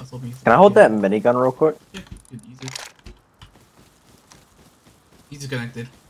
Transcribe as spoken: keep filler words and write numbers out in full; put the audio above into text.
was hoping. Can I hold that minigun real quick? Yeah, easy. He's connected.